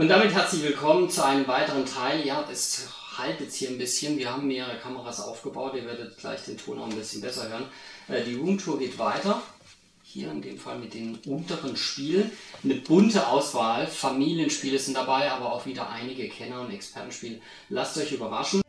Und damit herzlich willkommen zu einem weiteren Teil. Ja, es halt jetzt hier ein bisschen. Wir haben mehrere Kameras aufgebaut. Ihr werdet gleich den Ton auch ein bisschen besser hören. Die Roomtour geht weiter. Hier in dem Fall mit den unteren Spielen. Eine bunte Auswahl. Familienspiele sind dabei, aber auch wieder einige Kenner- und Expertenspiele. Lasst euch überraschen.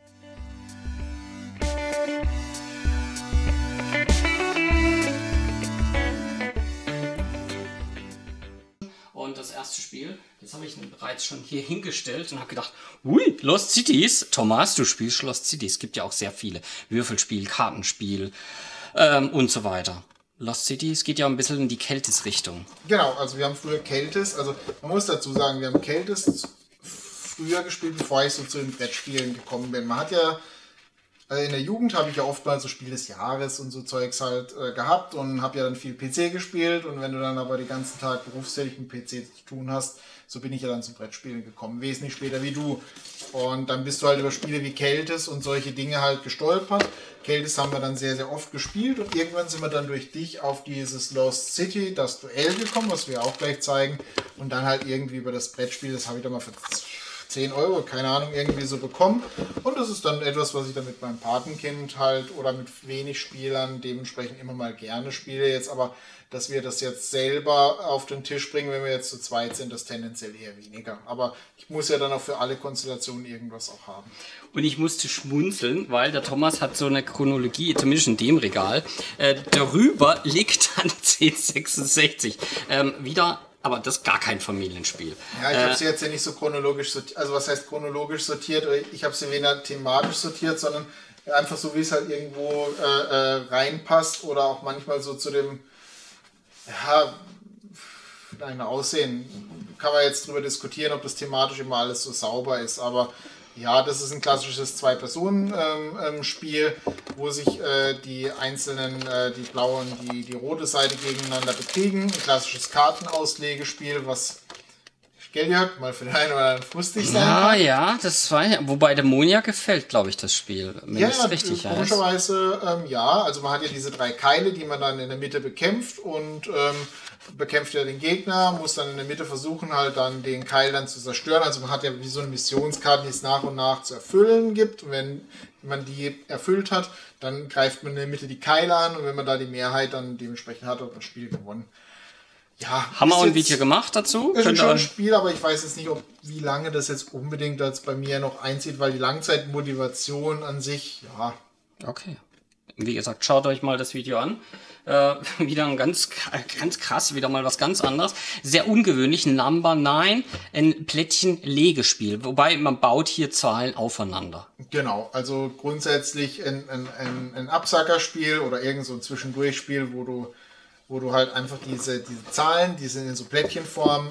Und das erste Spiel, jetzt habe ich ihn bereits schon hier hingestellt und habe gedacht, ui, Lost Cities. Thomas, du spielst Lost Cities. Es gibt ja auch sehr viele. Würfelspiel, Kartenspiel und so weiter. Lost Cities geht ja ein bisschen in die Keltis-Richtung. Genau, also wir haben früher Keltis, also man muss dazu sagen, wir haben Keltis früher gespielt, bevor ich so zu den Brettspielen gekommen bin. Man hat ja, in der Jugend habe ich ja oftmals so Spiel des Jahres und so Zeugs halt gehabt und habe ja dann viel PC gespielt, und wenn du dann aber den ganzen Tag berufstätig mit PC zu tun hast, so bin ich ja dann zum Brettspielen gekommen, wesentlich später wie du. Und dann bist du halt über Spiele wie Keltis und solche Dinge halt gestolpert. Keltis haben wir dann sehr, sehr oft gespielt, und irgendwann sind wir dann durch dich auf dieses Lost City, das Duell gekommen, was wir auch gleich zeigen, und dann halt irgendwie über das Brettspiel, das habe ich dann mal für 10 Euro, keine Ahnung, irgendwie so bekommen. Und das ist dann etwas, was ich dann mit meinem Patenkind halt oder mit wenig Spielern dementsprechend immer mal gerne spiele. Jetzt aber, dass wir das jetzt selber auf den Tisch bringen, wenn wir jetzt zu zweit sind, das tendenziell eher weniger. Aber ich muss ja dann auch für alle Konstellationen irgendwas auch haben. Und ich musste schmunzeln, weil der Thomas hat so eine Chronologie, zumindest in dem Regal. Darüber liegt dann 1066. Wieder. Aber das ist gar kein Familienspiel. Ja, ich habe sie jetzt ja nicht so chronologisch sortiert. Also was heißt chronologisch sortiert? Ich habe sie weniger thematisch sortiert, sondern einfach so, wie es halt irgendwo reinpasst, oder auch manchmal so zu dem Aussehen. Kann man jetzt drüber diskutieren, ob das thematisch immer alles so sauber ist, aber ja, das ist ein klassisches Zwei-Personen-Spiel, wo sich die einzelnen, die blaue und die rote Seite gegeneinander bekriegen. Ein klassisches Kartenauslegespiel, was, gell Jörg, mal für den einen oder anderen frustig sein kann. Ja, das war ja, wobei der Monja gefällt, glaube ich, das Spiel. Ja, komischerweise, ja. Also man hat ja diese 3 Keile, die man dann in der Mitte bekämpft, und bekämpft ja den Gegner, muss dann in der Mitte versuchen, halt dann den Keil dann zu zerstören. Also man hat ja wie so eine Missionskarte, die es nach und nach zu erfüllen gibt. Und wenn man die erfüllt hat, dann greift man in der Mitte die Keile an, und wenn man da die Mehrheit dann dementsprechend hat, hat das Spiel gewonnen. Ja, haben wir auch ein Video gemacht dazu? Ist schon ein Spiel, aber ich weiß jetzt nicht, wie lange das jetzt unbedingt jetzt bei mir noch einzieht, weil die Langzeitmotivation an sich, ja. Okay. Wie gesagt, schaut euch mal das Video an. Wieder ein ganz krass, wieder mal was ganz anderes. Sehr ungewöhnlich, Number 9, ein Plättchen-Legespiel. Wobei man baut hier Zahlen aufeinander. Genau, also grundsätzlich ein Absackerspiel oder irgend so ein Zwischendurchspiel, wo du halt einfach diese Zahlen, die sind in so Plättchenform,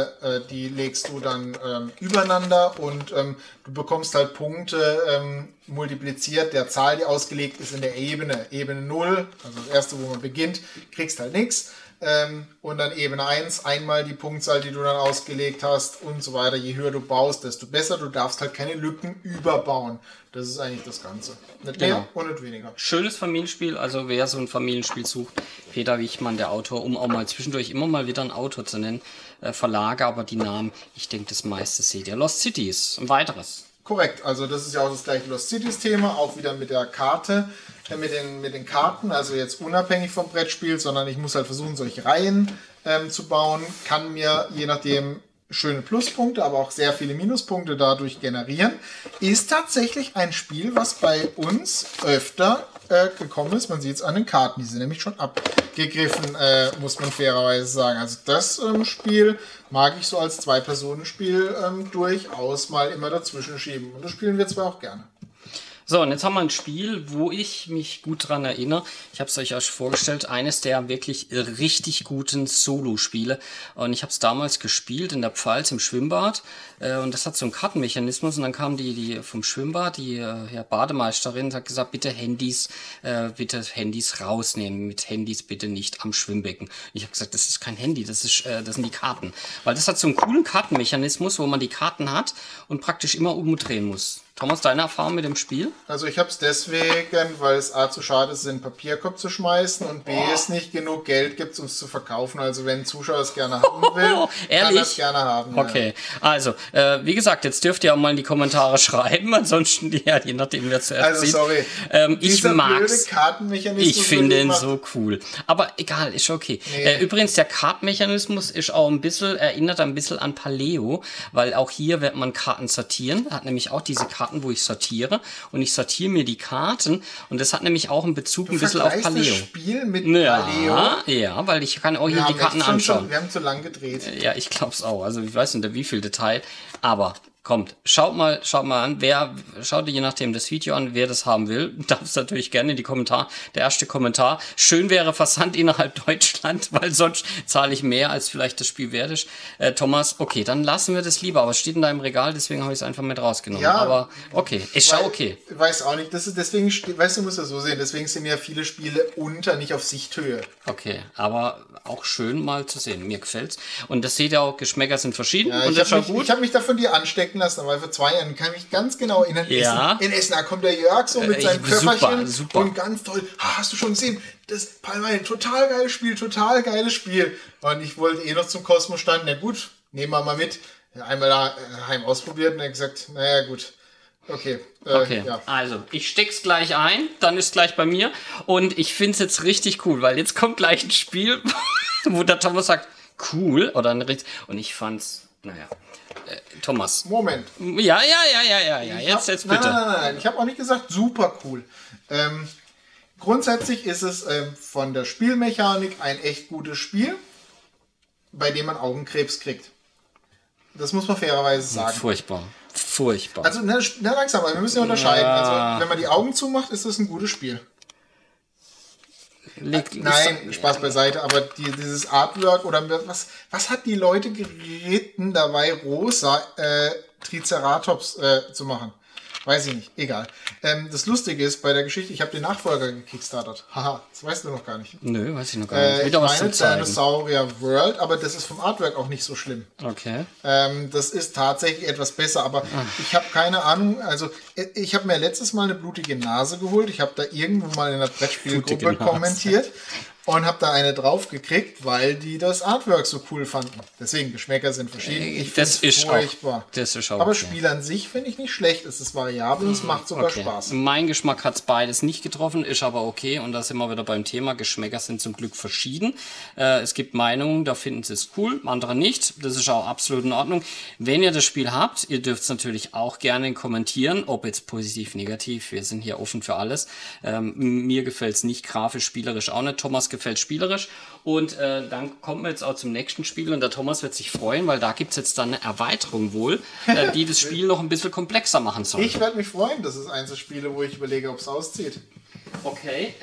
die legst du dann übereinander, und du bekommst halt Punkte multipliziert der Zahl, die ausgelegt ist in der Ebene 0, also das erste, wo man beginnt, kriegst halt nichts. Und dann Ebene 1, einmal die Punktzahl, die du dann ausgelegt hast, und so weiter. Je höher du baust, desto besser. Du darfst halt keine Lücken überbauen. Das ist eigentlich das Ganze. Nicht mehr und nicht weniger. Schönes Familienspiel, also wer so ein Familienspiel sucht, Peter Wichmann, der Autor, um auch mal zwischendurch immer mal wieder einen Autor zu nennen, Verlage, aber die Namen, ich denke, das meiste seht ihr. Lost Cities, ein weiteres. Korrekt, also das ist ja auch das gleiche Lost Cities Thema, auch wieder mit der Karte, mit den Karten, also jetzt unabhängig vom Brettspiel, sondern ich muss halt versuchen, solche Reihen zu bauen, kann mir je nachdem schöne Pluspunkte, aber auch sehr viele Minuspunkte dadurch generieren. Ist tatsächlich ein Spiel, was bei uns öfter gekommen ist. Man sieht es an den Karten, die sind nämlich schon abgegriffen, muss man fairerweise sagen. Also das Spiel mag ich so als Zwei-Personen-Spiel durchaus mal immer dazwischen schieben. Und das spielen wir zwar auch gerne. So, und jetzt haben wir ein Spiel, wo ich mich gut dran erinnere. Ich habe es euch auch vorgestellt, eines der wirklich richtig guten Solo-Spiele. Und ich habe es damals gespielt in der Pfalz im Schwimmbad. Und das hat so einen Kartenmechanismus. Und dann kam die vom Schwimmbad, die Bademeisterin, hat gesagt, bitte Handys rausnehmen. Mit Handys bitte nicht am Schwimmbecken. Ich habe gesagt, das ist kein Handy, das sind die Karten. Weil das hat so einen coolen Kartenmechanismus, wo man die Karten hat und praktisch immer umdrehen muss. Thomas, deine Erfahrung mit dem Spiel? Also ich habe es deswegen, weil es A zu schade ist, in den Papierkorb zu schmeißen und B es nicht genug Geld gibt, um es zu verkaufen. Also wenn ein Zuschauer es gerne haben will, kann er es gerne haben. Okay, also wie gesagt, jetzt dürft ihr auch mal in die Kommentare schreiben, ansonsten je nachdem wer zuerst Also sieht. sorry, Ich mag's. Kartenmechanismus. Ich finde ihn so cool. Aber egal, ist okay. Nee. Übrigens, der Kartenmechanismus ist auch erinnert ein bisschen an Paleo, weil auch hier wird man Karten sortieren. Hat nämlich auch diese Karten, wo ich sortiere. Und ich sortiere mir die Karten. Und das hat nämlich auch einen Bezug ein bisschen auf Paleo. Das Spiel mit Paleo. Ja, weil ich kann auch hier die Karten anschauen. Wir haben zu lang gedreht. Ja, ich glaub's auch. Also ich weiß nicht, wie viel Detail. Aber kommt, schaut mal an, schaut je nachdem das Video an, wer das haben will, darf es natürlich gerne in die Kommentare. Der erste Kommentar. Schön wäre Versand innerhalb Deutschland, weil sonst zahle ich mehr, als vielleicht das Spiel wert ist. Thomas, okay, dann lassen wir das lieber, aber es steht in deinem Regal, deswegen habe ich es einfach mit rausgenommen. Ja, aber okay, ist schon okay. Ich weiß auch nicht, das ist deswegen, weißt du, musst das so sehen, deswegen sind ja viele Spiele nicht auf Sichthöhe. Okay, aber auch schön mal zu sehen, mir gefällt's. Und das seht ihr auch, Geschmäcker sind verschieden Ja, und das ist auch gut. Ich habe mich da von dir anstecken lassen, aber vor 2 Jahren kann ich mich ganz genau erinnern. Ja. In Essen, da kommt der Jörg so mit seinem Köfferchen super. und ganz toll. Hast du schon gesehen? Das Palmeier, total geiles Spiel. Und ich wollte noch zum Kosmos standen. Na gut, nehmen wir mal mit. Einmal daheim ausprobiert und er hat gesagt, naja gut. Okay. Ja. Also ich steck's gleich ein, dann ist gleich bei mir und ich find's jetzt richtig cool, weil jetzt kommt gleich ein Spiel, wo der Thomas sagt, cool, oder ein richtig, und ich fand's, naja. Thomas. Moment. Ja. Jetzt bitte. Nein. Ich habe auch nicht gesagt, super cool. Grundsätzlich ist es von der Spielmechanik ein echt gutes Spiel, bei dem man Augenkrebs kriegt. Das muss man fairerweise sagen. Furchtbar. Also, langsam, wir müssen ja unterscheiden. Also, wenn man die Augen zumacht, ist das ein gutes Spiel. Nein, Spaß beiseite, aber dieses Artwork oder was hat die Leute geritten dabei, rosa Triceratops zu machen? Weiß ich nicht, egal. Das Lustige ist bei der Geschichte, ich habe den Nachfolger gekickstartet. Haha, das weißt du noch gar nicht. Nö, weiß ich noch gar nicht. Ich meine Dinosaurier World, aber das ist vom Artwork auch nicht so schlimm. Okay. Das ist tatsächlich etwas besser, aber ich habe keine Ahnung. Also ich habe mir letztes Mal eine blutige Nase geholt. Ich habe da irgendwo mal in der Brettspielgruppe kommentiert und habe da eine drauf gekriegt, weil die das Artwork so cool fanden. Deswegen, Geschmäcker sind verschieden. Das ist furchtbar. Aber Spiel an sich finde ich nicht schlecht. Es ist variabel und es macht sogar Spaß. Mein Geschmack hat es beides nicht getroffen, ist aber okay. Und da sind wir wieder beim Thema. Geschmäcker sind zum Glück verschieden. Es gibt Meinungen, da finden sie es cool, andere nicht. Das ist auch absolut in Ordnung. Wenn ihr das Spiel habt, ihr dürft es natürlich auch gerne kommentieren, ob jetzt positiv, negativ. Wir sind hier offen für alles. Mir gefällt es nicht, grafisch, spielerisch auch nicht. Thomas gefällt spielerisch. Und dann kommen wir jetzt auch zum nächsten Spiel und der Thomas wird sich freuen, weil da gibt es jetzt dann eine Erweiterung wohl, die das Spiel noch ein bisschen komplexer machen soll. Ich werde mich freuen, dass es eins der Spiele, wo ich überlege, ob es auszieht. Okay,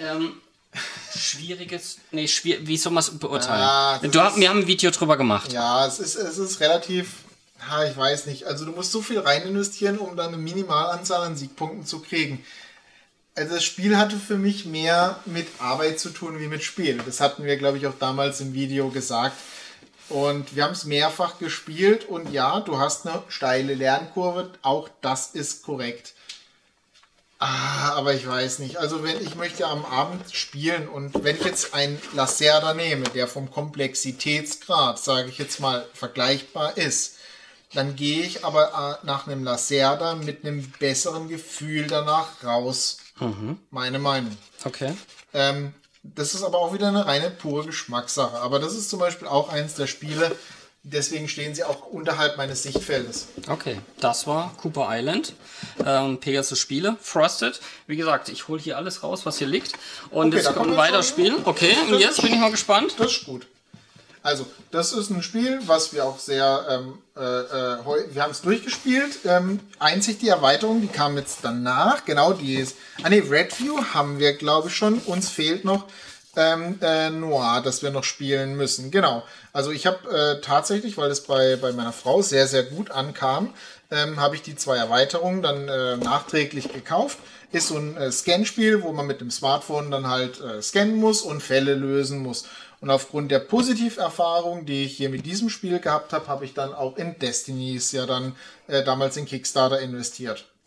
wie soll man es beurteilen? Wir haben ein Video drüber gemacht. Ja, es ist relativ, ich weiß nicht, also du musst so viel rein investieren, um dann eine Minimalanzahl an Siegpunkten zu kriegen. Also das Spiel hatte für mich mehr mit Arbeit zu tun wie mit Spiel. Das hatten wir, glaube ich, auch damals im Video gesagt. Und wir haben es mehrfach gespielt und ja, du hast eine steile Lernkurve, auch das ist korrekt. Aber ich weiß nicht, also wenn ich möchte am Abend spielen und wenn ich jetzt einen Lacerda nehme, der vom Komplexitätsgrad, sage ich jetzt mal, vergleichbar ist, dann gehe ich aber nach einem Lacerda mit einem besseren Gefühl danach raus. Meine Meinung. Okay. Das ist aber auch wieder eine reine pure Geschmackssache. Aber das ist zum Beispiel auch eins der Spiele, deswegen stehen sie auch unterhalb meines Sichtfeldes. Okay, das war Cooper Island. Pegasus Spiele, Frosted. Wie gesagt, ich hole hier alles raus, was hier liegt. Und jetzt können wir weiter spielen. Okay, und jetzt bin ich mal gespannt. Das ist gut. Also, das ist ein Spiel, was wir auch sehr, wir haben es durchgespielt. Einzig die Erweiterung, die kam jetzt danach, genau, die ist, Redview haben wir, glaube ich, schon. Uns fehlt noch Noir, das wir noch spielen müssen. Genau. Also ich habe tatsächlich, weil es bei meiner Frau sehr, sehr gut ankam, habe ich die 2 Erweiterungen dann nachträglich gekauft. Ist so ein Scan-Spiel, wo man mit dem Smartphone dann halt scannen muss und Fälle lösen muss. Und aufgrund der Positiverfahrung, die ich hier mit diesem Spiel gehabt habe, habe ich dann auch in Destinies ja dann damals in Kickstarter investiert.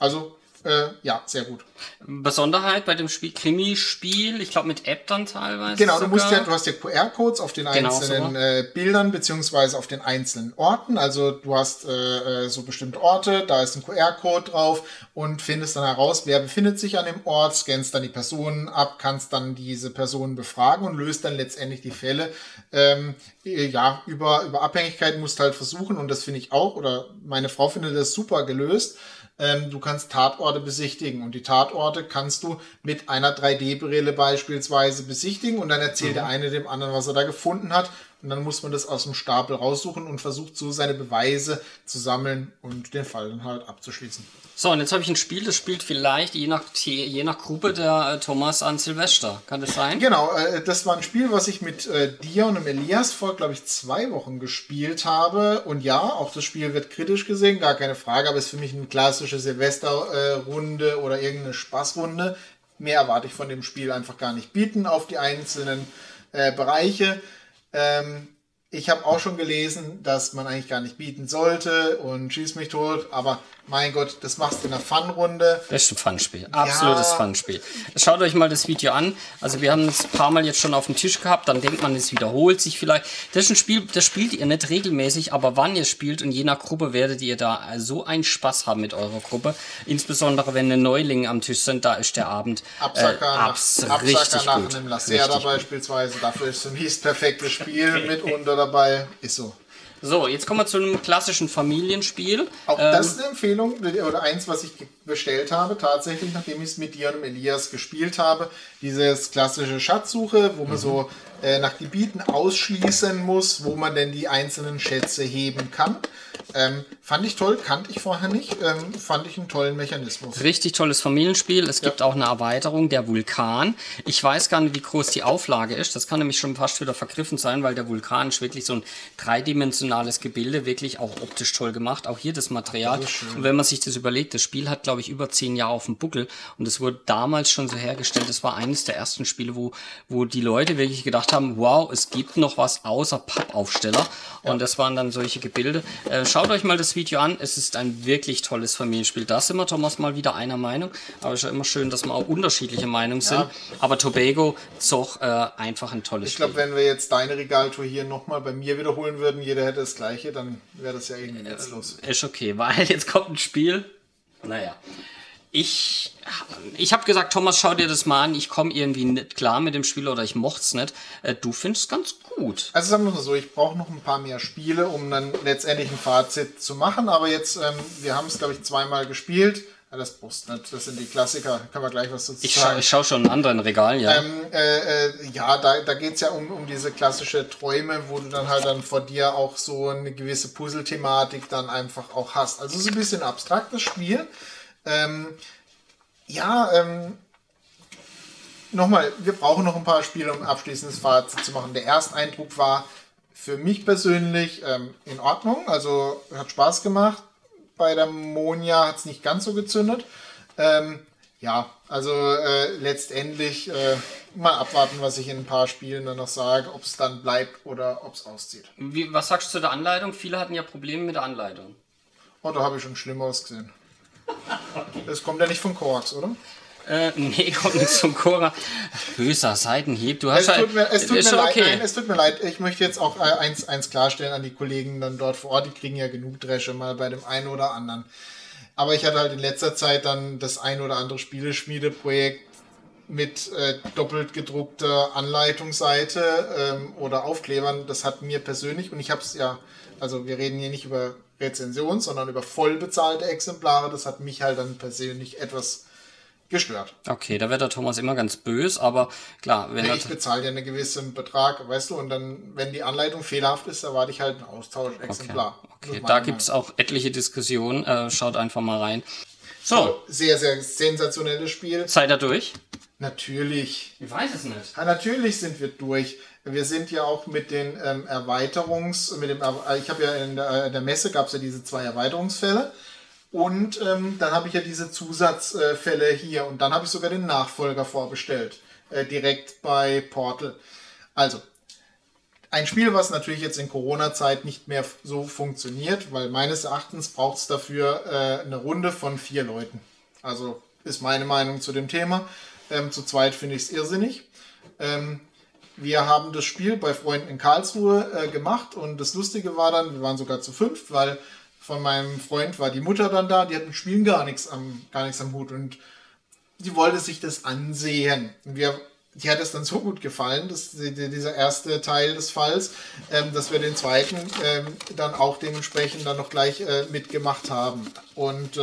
Also, ja, sehr gut. Besonderheit bei dem Spiel, Krimispiel, ich glaube mit App dann teilweise. Genau, sogar. du hast ja QR-Codes auf den einzelnen Bildern beziehungsweise auf den einzelnen Orten. Also du hast so bestimmte Orte, da ist ein QR-Code drauf und findest dann heraus, wer befindet sich an dem Ort, scannst dann die Personen ab, kannst dann diese Personen befragen und löst dann letztendlich die Fälle. Ja, über Abhängigkeiten musst du halt versuchen und das finde ich auch, oder meine Frau findet das super gelöst. Du kannst Tatorte besichtigen und die Tatorte kannst du mit einer 3D-Brille beispielsweise besichtigen und dann erzählt der eine dem anderen, was er da gefunden hat und dann muss man das aus dem Stapel raussuchen und versucht so seine Beweise zu sammeln und den Fall dann halt abzuschließen. So, und jetzt habe ich ein Spiel, das spielt vielleicht je nach Gruppe der Thomas an Silvester. Kann das sein? Genau, das war ein Spiel, was ich mit dir und dem Elias vor, glaube ich, 2 Wochen gespielt habe. Und ja, auch das Spiel wird kritisch gesehen, gar keine Frage, aber es ist für mich eine klassische Silvesterrunde oder irgendeine Spaßrunde. Mehr erwarte ich von dem Spiel einfach gar nicht bieten auf die einzelnen Bereiche. Ich habe auch schon gelesen, dass man eigentlich gar nicht bieten sollte und schieß mich tot, aber mein Gott, das machst du in einer Fun-Runde. Das ist ein Fun-Spiel, absolutes Fun-Spiel. Schaut euch mal das Video an. Also wir haben es ein paar Mal jetzt schon auf dem Tisch gehabt, dann denkt man, es wiederholt sich vielleicht. Das ist ein Spiel, das spielt ihr nicht regelmäßig, aber wann ihr spielt und je nach Gruppe werdet ihr da so einen Spaß haben mit eurer Gruppe. Insbesondere wenn eine Neulinge am Tisch sind, da ist der Abend Absacker richtig nach gut. einem Lacerda beispielsweise, dafür ist für mich das perfekte Spiel mitunter dabei, ist so. So, jetzt kommen wir zu einem klassischen Familienspiel. Auch das ist eine Empfehlung oder eins, was ich bestellt habe, tatsächlich, nachdem ich es mit dir und dem Elias gespielt habe. Dieses klassische Schatzsuche, wo man so nach Gebieten ausschließen muss, wo man denn die einzelnen Schätze heben kann. Fand ich toll, kannte ich vorher nicht. Fand ich einen tollen Mechanismus. Richtig tolles Familienspiel. Es gibt auch eine Erweiterung, der Vulkan. Ich weiß gar nicht, wie groß die Auflage ist. Das kann nämlich schon fast wieder vergriffen sein, weil der Vulkan ist wirklich so ein dreidimensionales Gebilde, wirklich auch optisch toll gemacht. Auch hier das Material. Und wenn man sich das überlegt, das Spiel hat, glaube ich, über 10 Jahre auf dem Buckel. Und es wurde damals schon so hergestellt. Das war eines der ersten Spiele, wo die Leute wirklich gedacht haben, wow, es gibt noch was außer Pappaufsteller. Und das waren dann solche Gebilde. Schaut euch mal das Video an. Es ist ein wirklich tolles Familienspiel. Da sind wir, Thomas, mal wieder einer Meinung. Aber es ist ja immer schön, dass wir auch unterschiedliche Meinungen sind. Aber Tobago ist doch einfach ein tolles Spiel. Ich glaube, wenn wir jetzt deine Regaltour hier nochmal bei mir wiederholen würden, jeder hätte das gleiche, dann wäre das ja irgendwie netzlos. Ist okay, weil jetzt kommt ein Spiel. Naja. Ich habe gesagt, Thomas, schau dir das mal an. Ich komme irgendwie nicht klar mit dem Spiel oder ich mochte es nicht. Du findest es ganz gut. Also sagen wir mal so, ich brauche noch ein paar mehr Spiele, um dann letztendlich ein Fazit zu machen. Aber jetzt, wir haben es, glaube ich, 2-mal gespielt. Ja, das brauchst nicht, das sind die Klassiker. Kann man gleich was dazu sagen. Ich schau schon in anderen Regalen, ja. Ja, da geht es ja um diese klassische Träume, wo du dann halt dann vor dir auch so eine gewisse Puzzle-Thematik dann einfach auch hast. Also so ein bisschen abstraktes Spiel. Nochmal, wir brauchen noch ein paar Spiele, um ein abschließendes Fazit zu machen. Der Ersteindruck war für mich persönlich in Ordnung, also hat Spaß gemacht. Bei der Monia hat es nicht ganz so gezündet. Letztendlich mal abwarten, was ich in ein paar Spielen dann noch sage, ob es dann bleibt oder ob es auszieht. Was sagst du zu der Anleitung? Viele hatten ja Probleme mit der Anleitung. Oh, da habe ich schon schlimm ausgesehen. Das kommt ja nicht von Korax, oder? Nee, kommt nicht zum Cora. Böser Seitenhieb. Du hast es tut mir leid. Ich möchte jetzt auch eins klarstellen an die Kollegen dann dort vor Ort. Die kriegen ja genug Dresche mal bei dem einen oder anderen. Aber ich hatte halt in letzter Zeit dann das ein oder andere Spieleschmiedeprojekt mit doppelt gedruckter Anleitungsseite oder Aufklebern. Das hat mir persönlich, und ich habe es ja, also wir reden hier nicht über Rezension, sondern über voll bezahlte Exemplare. Das hat mich halt dann persönlich etwas gestört. Okay, da wird der Thomas immer ganz böse, aber klar, wenn ich bezahle ja einen gewissen Betrag, weißt du, und dann, wenn die Anleitung fehlerhaft ist, erwarte ich halt ein Austauschexemplar. Okay. Da gibt es auch etliche Diskussionen. Schaut einfach mal rein. So. Sehr, sehr sensationelles Spiel. Seid ihr durch? Natürlich. Ich weiß es nicht. Ja, natürlich sind wir durch. Wir sind ja auch mit den ich habe ja in der Messe gab es ja diese 2 Erweiterungsfälle und dann habe ich ja diese Zusatzfälle hier und dann habe ich sogar den Nachfolger vorbestellt, direkt bei Portal. Also, ein Spiel, was natürlich jetzt in Corona-Zeit nicht mehr so funktioniert, weil meines Erachtens braucht es dafür eine Runde von 4 Leuten. Also ist meine Meinung zu dem Thema. Zu zweit finde ich es irrsinnig. Wir haben das Spiel bei Freunden in Karlsruhe gemacht und das Lustige war dann, wir waren sogar zu 5, weil von meinem Freund war die Mutter dann da, die hat mit Spielen gar nichts am Hut und die wollte sich das ansehen. Und die hat es dann so gut gefallen, dieser erste Teil des Falls, dass wir den zweiten dann auch dementsprechend dann noch gleich mitgemacht haben. Und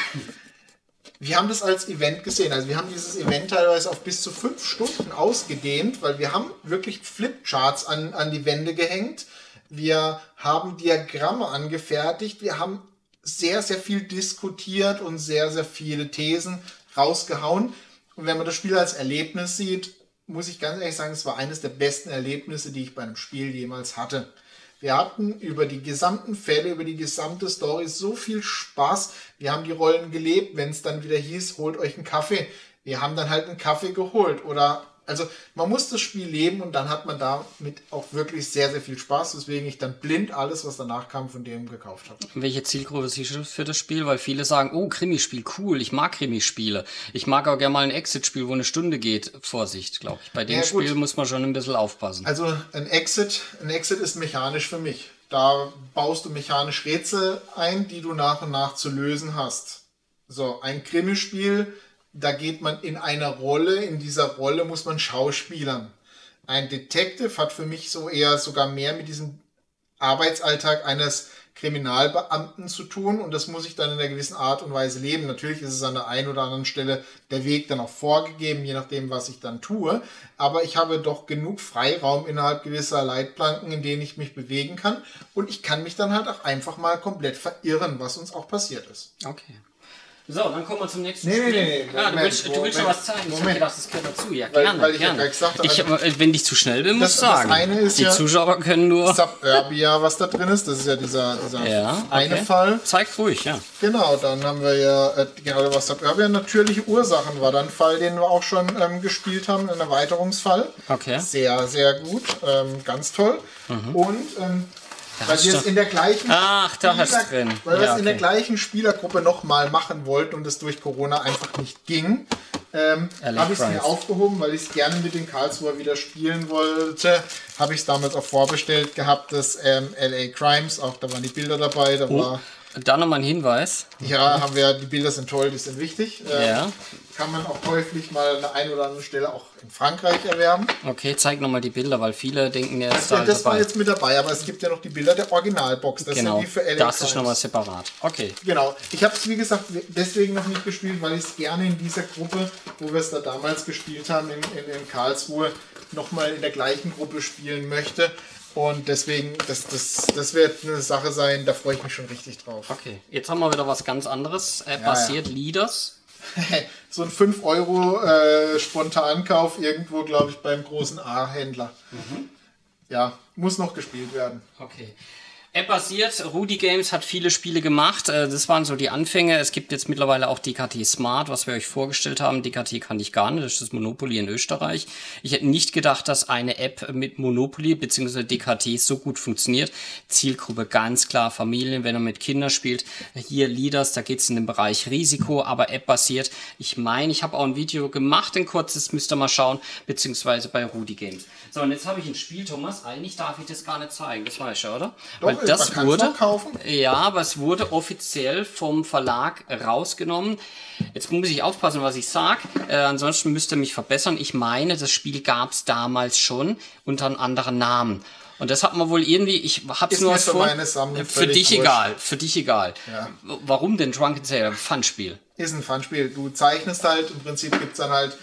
wir haben das als Event gesehen. Also wir haben dieses Event teilweise auf bis zu 5 Stunden ausgedehnt, weil wir haben wirklich Flipcharts an die Wände gehängt. Wir haben Diagramme angefertigt. Wir haben sehr, sehr viel diskutiert und sehr, sehr viele Thesen rausgehauen. Und wenn man das Spiel als Erlebnis sieht, muss ich ganz ehrlich sagen, es war eines der besten Erlebnisse, die ich bei einem Spiel jemals hatte. Wir hatten über die gesamten Fälle, über die gesamte Story so viel Spaß. Wir haben die Rollen gelebt, wenn es dann wieder hieß, holt euch einen Kaffee. Wir haben dann halt einen Kaffee geholt. Also man muss das Spiel leben und dann hat man damit auch wirklich sehr, sehr viel Spaß, weswegen ich dann blind alles, was danach kam, von dem gekauft habe. Welche Zielgruppe siehst du für das Spiel? Weil viele sagen, oh, Krimispiel, cool, ich mag Krimispiele. Ich mag auch gerne mal ein Exit-Spiel, wo eine Stunde geht. Vorsicht, glaube ich. Bei dem Spiel muss man schon ein bisschen aufpassen. Also ein Exit ist mechanisch für mich. Da baust du mechanisch Rätsel ein, die du nach und nach zu lösen hast. So, ein Krimispiel, da geht man in einer Rolle, in dieser Rolle muss man schauspielern. Ein Detective hat für mich so eher sogar mehr mit diesem Arbeitsalltag eines Kriminalbeamten zu tun und das muss ich dann in einer gewissen Art und Weise leben. Natürlich ist es an der einen oder anderen Stelle der Weg dann auch vorgegeben, je nachdem, was ich dann tue. Aber ich habe doch genug Freiraum innerhalb gewisser Leitplanken, in denen ich mich bewegen kann und ich kann mich dann halt auch einfach mal komplett verirren, was uns auch passiert ist. Okay. So, dann kommen wir zum nächsten Spiel. Nee. Du willst schon was zeigen. Ich hab gedacht, das gehört dazu. Ja, gerne. Weil ich ja gesagt habe, wenn ich zu schnell bin, muss ich sagen. Das eine ist die Zuschauer können nur... Suburbia, was da drin ist. Das ist ja dieser eine Fall. Zeig ruhig, ja. Genau, dann haben wir ja, was Suburbia, natürliche Ursachen war dann ein Fall, den wir auch schon gespielt haben, ein Erweiterungsfall. Okay. Sehr, sehr gut. Ganz toll. Und... weil wir es in der gleichen in der gleichen Spielergruppe nochmal machen wollten und es durch Corona einfach nicht ging, habe ich es mir aufgehoben, weil ich es gerne mit den Karlsruher wieder spielen wollte. Habe ich es damals auch vorbestellt gehabt, das LA Crimes, auch da waren die Bilder dabei. Da nochmal ein Hinweis. Ja, die Bilder sind toll, die sind wichtig. Kann man auch käuflich mal an der einen oder anderen Stelle auch in Frankreich erwerben. Okay, zeig nochmal die Bilder, weil viele denken jetzt das war jetzt mit dabei, aber es gibt ja noch die Bilder der Originalbox. Das sind die für LA das ist nochmal separat. Okay. Genau. Ich habe es, wie gesagt, deswegen noch nicht gespielt, weil ich es gerne in dieser Gruppe, wo wir es da damals gespielt haben, in Karlsruhe, nochmal in der gleichen Gruppe spielen möchte. Und deswegen, das wird eine Sache sein, da freue ich mich schon richtig drauf. Okay, jetzt haben wir wieder was ganz anderes. Basiert Leaders. So ein 5 Euro Spontankauf irgendwo, glaube ich, beim großen A-Händler. Ja, muss noch gespielt werden. Okay. App-basiert, Rudy Games hat viele Spiele gemacht, das waren so die Anfänge. Es gibt jetzt mittlerweile auch DKT Smart, was wir euch vorgestellt haben. DKT kann ich gar nicht, das ist das Monopoly in Österreich. Ich hätte nicht gedacht, dass eine App mit Monopoly bzw. DKT so gut funktioniert. Zielgruppe ganz klar Familien, wenn er mit Kindern spielt. Hier Leaders, da geht es in den Bereich Risiko, aber App-basiert. Ich meine, ich habe auch ein Video gemacht, ein kurzes, müsst ihr mal schauen, beziehungsweise bei Rudy Games. So, und jetzt habe ich ein Spiel, Thomas, eigentlich darf ich das gar nicht zeigen, das weißt du, oder? Doch, das wurde kaufen. Ja, aber es wurde offiziell vom Verlag rausgenommen. Jetzt muss ich aufpassen, was ich sage. Ansonsten müsst ihr mich verbessern. Ich meine, das Spiel gab es damals schon unter einem anderen Namen. Und das hat man wohl irgendwie, ich hab's nur als vor. Für dich egal, für dich egal. Ja. Warum denn Drunken Sailor? Funspiel. Ist ein Funspiel. Du zeichnest halt, im Prinzip gibt es dann halt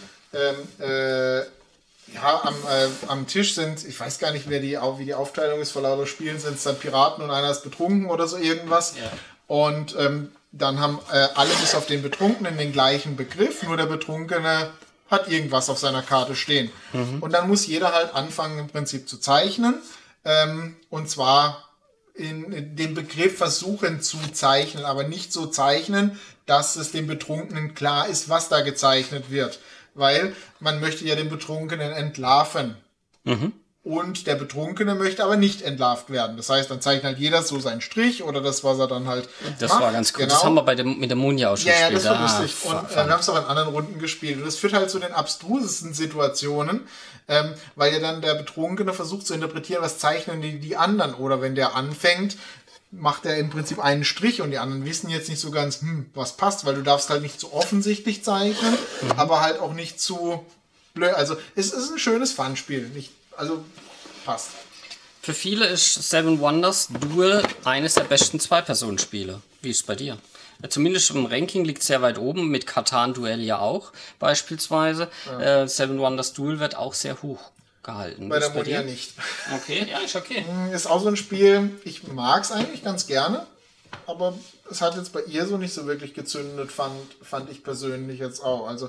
am Tisch sind, ich weiß gar nicht, wie die Aufteilung ist, vor lauter Spielen sind es dann Piraten und einer ist betrunken oder so irgendwas. Ja. Und dann haben alle bis auf den Betrunkenen den gleichen Begriff, nur der Betrunkene hat irgendwas auf seiner Karte stehen. Und dann muss jeder halt anfangen im Prinzip zu zeichnen und zwar in den Begriff versuchen zu zeichnen, aber nicht so zeichnen, dass es dem Betrunkenen klar ist, was da gezeichnet wird. Weil man möchte ja den Betrunkenen entlarven. Und der Betrunkene möchte aber nicht entlarvt werden. Das heißt, dann zeichnet halt jeder so seinen Strich oder das, was er dann halt Das macht. war ganz cool. Genau. Das haben wir mit der Monja auch schon Ja, gespielt. das war lustig. Und wir haben es auch in anderen Runden gespielt. Und das führt halt zu den abstrusesten Situationen, weil ja dann der Betrunkene versucht zu interpretieren, was zeichnen die anderen. Oder wenn der anfängt, macht er im Prinzip einen Strich und die anderen wissen jetzt nicht so ganz, was passt, weil du darfst halt nicht zu offensichtlich zeichnen, aber halt auch nicht zu blöd. Also es ist ein schönes Fun-Spiel. Also passt. Für viele ist Seven Wonders Duel eines der besten Zwei-Personen-Spiele. Wie ist es bei dir? Zumindest im Ranking liegt es sehr weit oben, mit Catan Duell ja auch beispielsweise. Ja. Seven Wonders Duel wird auch sehr hoch gehalten. Bei der Monja nicht. Okay, ja, ist okay. Ist auch so ein Spiel, ich mag es eigentlich ganz gerne, aber es hat jetzt bei ihr so nicht so wirklich gezündet, fand ich persönlich jetzt auch. Also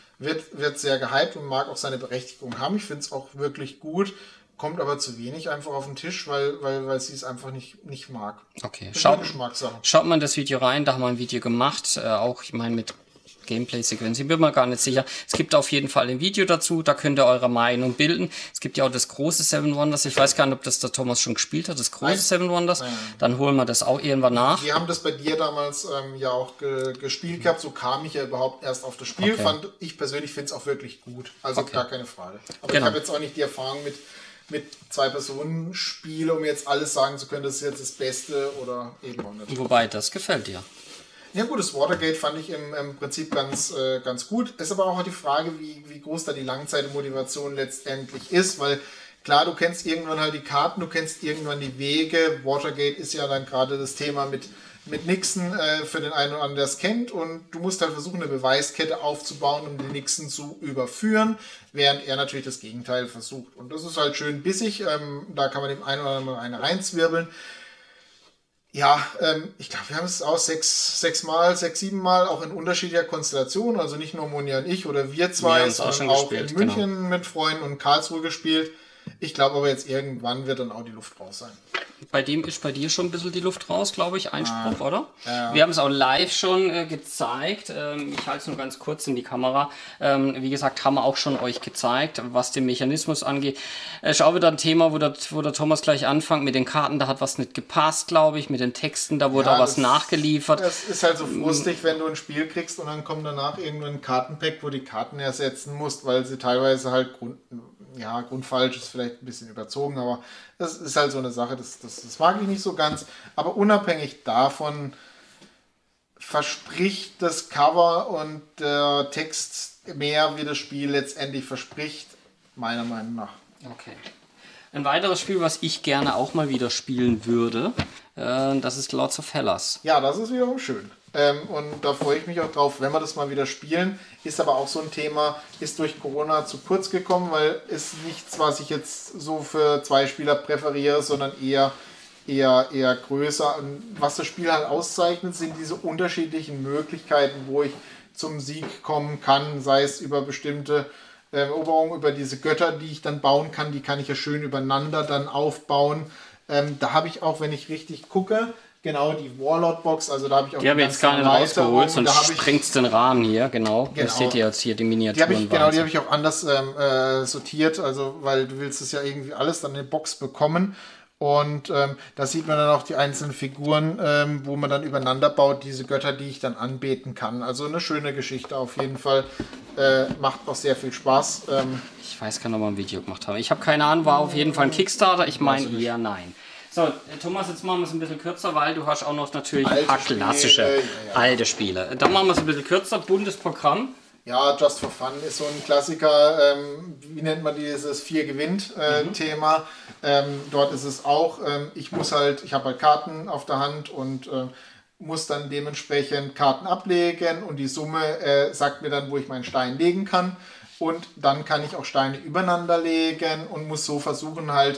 wird sehr gehypt und mag auch seine Berechtigung haben. Ich finde es auch wirklich gut, kommt aber zu wenig einfach auf den Tisch, weil sie es einfach nicht mag. Okay, Geschmackssache. Schaut mal in das Video rein, da haben wir ein Video gemacht, auch ich meine mit Gameplay-Sequenz. Ich bin mir gar nicht sicher. Es gibt auf jeden Fall ein Video dazu, da könnt ihr eure Meinung bilden. Es gibt ja auch das große Seven Wonders. Ich weiß gar nicht, ob das der Thomas schon gespielt hat, das große Seven Wonders. Nein. Dann holen wir das auch irgendwann nach. Wir haben das bei dir damals ja auch gespielt gehabt. So kam ich ja überhaupt erst auf das Spiel. Okay. Ich persönlich finde es auch wirklich gut. Also gar keine Frage. Aber genau. Ich habe jetzt auch nicht die Erfahrung mit Zwei-Personen-Spiele, um jetzt alles sagen zu können, das ist jetzt das Beste oder eben auch nicht. Wobei, das gefällt dir. Ja gut, das Watergate fand ich im Prinzip ganz gut. Ist aber auch die Frage, wie groß da die Langzeitmotivation letztendlich ist, weil klar, du kennst irgendwann halt die Karten, du kennst irgendwann die Wege. Watergate ist ja dann gerade das Thema mit Nixon für den einen oder anderen, der es kennt, und du musst halt versuchen, eine Beweiskette aufzubauen, um den Nixon zu überführen, während er natürlich das Gegenteil versucht. Und das ist halt schön bissig, da kann man dem einen oder anderen eine reinzwirbeln. Ja, ich glaube, wir haben es auch sechs, 7 Mal, auch in unterschiedlicher Konstellation, also nicht nur Monja und ich oder wir zwei, sondern auch in München mit Freunden und Karlsruhe gespielt. Ich glaube aber jetzt irgendwann wird dann auch die Luft raus sein. Bei dem ist bei dir schon ein bisschen die Luft raus, glaube ich. Einspruch, oder? Ja. Wir haben es auch live schon gezeigt. Ich halte es nur ganz kurz in die Kamera. Wie gesagt, haben wir auch schon euch gezeigt, was den Mechanismus angeht. Ist auch wieder ein Thema, wo der Thomas gleich anfängt mit den Karten. Da hat was nicht gepasst, glaube ich. Mit den Texten, da wurde auch was nachgeliefert. Das ist halt so frustig, wenn du ein Spiel kriegst und dann kommt danach irgendein Kartenpack, wo die Karten ersetzen musst, weil sie teilweise halt grundfalsch ist, vielleicht ein bisschen überzogen, aber das ist halt so eine Sache, das mag ich nicht so ganz. Aber unabhängig davon verspricht das Cover und der Text mehr, wie das Spiel letztendlich verspricht, meiner Meinung nach. Okay. Ein weiteres Spiel, was ich gerne auch mal wieder spielen würde, das ist Lords of Hellas. Ja, das ist wiederum schön. Und da freue ich mich auch drauf, wenn wir das mal wieder spielen. Ist aber auch so ein Thema, ist durch Corona zu kurz gekommen, weil es nichts, was ich jetzt so für 2 Spieler präferiere, sondern eher größer. Und was das Spiel halt auszeichnet, sind diese unterschiedlichen Möglichkeiten, wo ich zum Sieg kommen kann, sei es über bestimmte Eroberungen, über diese Götter, die ich dann bauen kann, die kann ich ja schön übereinander dann aufbauen. Da habe ich auch, wenn ich richtig gucke, genau die Warlord-Box, also da habe ich auch die habe ich jetzt gar nicht rausgeholt, sonst sprengt es den Rahmen hier, genau. Das seht ihr jetzt hier, die Miniaturen. Die habe ich auch anders sortiert, also weil du willst es ja irgendwie alles dann in eine Box bekommen. Und da sieht man dann auch die einzelnen Figuren, wo man dann übereinander baut, diese Götter, die ich dann anbeten kann. Also eine schöne Geschichte auf jeden Fall. Macht auch sehr viel Spaß. Ich weiß gar nicht, ob wir ein Video gemacht haben. Ich habe keine Ahnung, war auf jeden Fall ein Kickstarter. Ich meine eher nein. So, Thomas, jetzt machen wir es ein bisschen kürzer, weil du hast auch noch natürlich ein paar klassische alte Spiele. Dann machen wir es ein bisschen kürzer. Buntes Programm. Ja, Just for Fun ist so ein Klassiker. Wie nennt man dieses 4 gewinnt Thema? Dort ist es auch, ich habe halt Karten auf der Hand und muss dann dementsprechend Karten ablegen und die Summe sagt mir dann, wo ich meinen Stein legen kann. Und dann kann ich auch Steine übereinander legen und muss so versuchen halt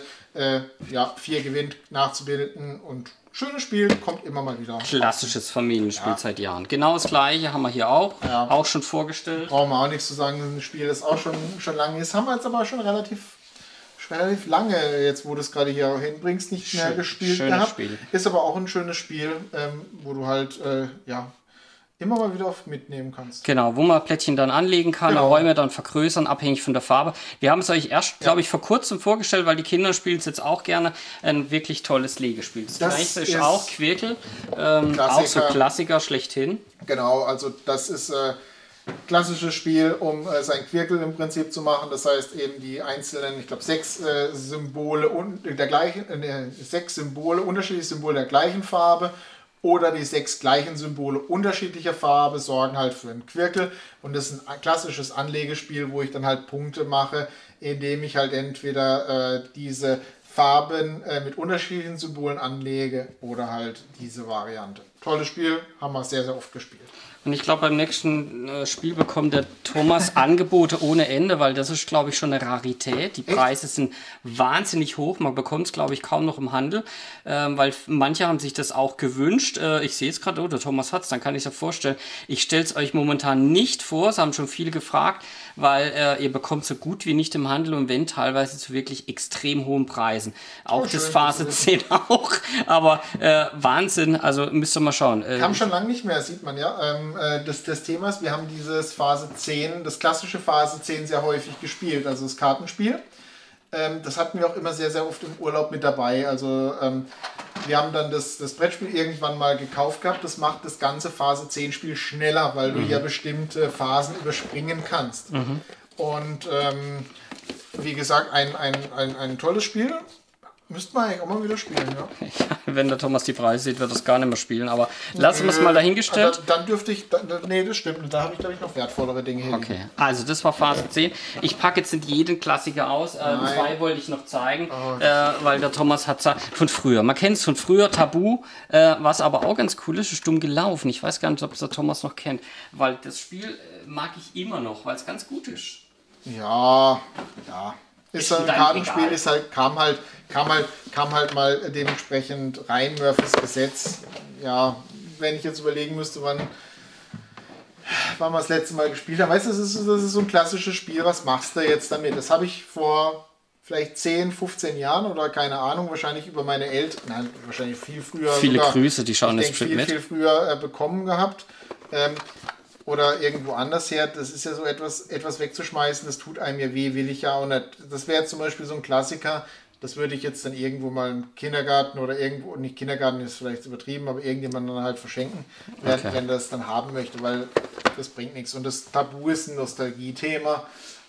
4 gewinnt nachzubilden, und schönes Spiel, kommt immer mal wieder. Klassisches Familienspiel seit Jahren. Genau das gleiche haben wir hier auch, auch schon vorgestellt. Brauchen wir auch nichts zu sagen, ein Spiel, das auch schon lange ist. Haben wir jetzt aber schon relativ lange, jetzt wo du es gerade hier hinbringst, nicht mehr gespielt gehabt. Spiel. Ist aber auch ein schönes Spiel, wo du halt immer mal wieder mitnehmen kannst. Genau, wo man Plättchen dann anlegen kann, Genau. Räume dann vergrößern, abhängig von der Farbe. Wir haben es euch erst, glaube ich, vor kurzem vorgestellt, weil die Kinder spielen es jetzt auch gerne. Ein wirklich tolles Legespiel. Das Kleinste ist auch Quirkel, auch so Klassiker schlechthin. Genau, also das ist klassisches Spiel, um sein Quirkel im Prinzip zu machen. Das heißt eben die einzelnen, ich glaube 6 Symbole unterschiedliche Symbole der gleichen Farbe oder die 6 gleichen Symbole unterschiedlicher Farbe sorgen halt für einen Quirkel. Und das ist ein klassisches Anlegespiel, wo ich dann halt Punkte mache, indem ich halt entweder diese Farben mit unterschiedlichen Symbolen anlege oder halt diese Variante. Tolles Spiel, haben wir sehr, sehr oft gespielt. Und ich glaube, beim nächsten Spiel bekommt der Thomas Angebote ohne Ende, weil das ist, glaube ich, schon eine Rarität. Die Preise sind wahnsinnig hoch. Man bekommt es, glaube ich, kaum noch im Handel, weil manche haben sich das auch gewünscht. Ich sehe es gerade, oh, der Thomas hat es, dann kann ich es ja vorstellen. Ich stelle es euch momentan nicht vor, es haben schon viele gefragt, weil ihr bekommt so gut wie nicht im Handel und wenn teilweise zu wirklich extrem hohen Preisen. Auch das Phase 10 auch, aber Wahnsinn, also müsst ihr mal schauen. Kam schon lange nicht mehr, sieht man ja. Das Thema ist, wir haben dieses Phase 10, das klassische Phase 10 sehr häufig gespielt, also das Kartenspiel. Das hatten wir auch immer sehr, sehr oft im Urlaub mit dabei. Also wir haben dann das Brettspiel irgendwann mal gekauft gehabt. Das macht das ganze Phase 10 Spiel schneller, weil du ja bestimmte Phasen überspringen kannst. Und wie gesagt, ein tolles Spiel. Müsste man eigentlich auch mal wieder spielen, ja. Wenn der Thomas die Preise sieht, wird das gar nicht mehr spielen, aber lassen wir es mal dahingestellt. Dann dürfte ich, nee, das stimmt, da habe ich glaube ich noch wertvollere Dinge hin. Okay, also das war Phase 10. Ich packe jetzt nicht jeden Klassiker aus, 2 wollte ich noch zeigen, weil der Thomas hat von früher, man kennt es von früher, Tabu, was aber auch ganz cool ist dumm gelaufen. Ich weiß gar nicht, ob es der Thomas noch kennt, weil das Spiel mag ich immer noch, weil es ganz gut ist. Ja. Ist ein Kartenspiel, kam halt mal dementsprechend rein, Murphys Gesetz. Ja, wenn ich jetzt überlegen müsste, wann wir das letzte Mal gespielt haben. Weißt du, das ist so ein klassisches Spiel, was machst du jetzt damit? Das habe ich vor vielleicht 10, 15 Jahren oder keine Ahnung, wahrscheinlich über meine Eltern, nein, wahrscheinlich viel früher. Viele sogar, Grüße, die schauen das bestimmt mit. Viel früher bekommen gehabt. Oder irgendwo anders her, das ist ja so etwas wegzuschmeißen, das tut einem ja weh, will ich ja auch nicht. Das wäre zum Beispiel so ein Klassiker, das würde ich jetzt dann irgendwo mal im Kindergarten oder irgendwo, nicht Kindergarten ist vielleicht übertrieben, aber irgendjemand dann halt verschenken, wenn das dann haben möchte, weil das bringt nichts. Und das Tabu ist ein Nostalgie-Thema.